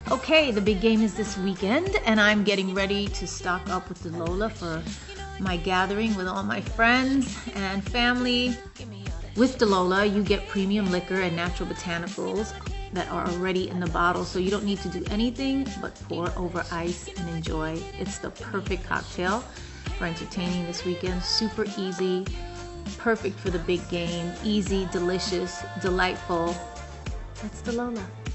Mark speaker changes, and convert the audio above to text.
Speaker 1: Okay, the big game is this weekend, and I'm getting ready to stock up with Delola for my gathering with all my friends and family. With Delola, you get premium liquor and natural botanicals that are already in the bottle, so you don't need to do anything but pour over ice and enjoy. It's the perfect cocktail for entertaining this weekend. Super easy, perfect for the big game, easy, delicious, delightful. That's Delola.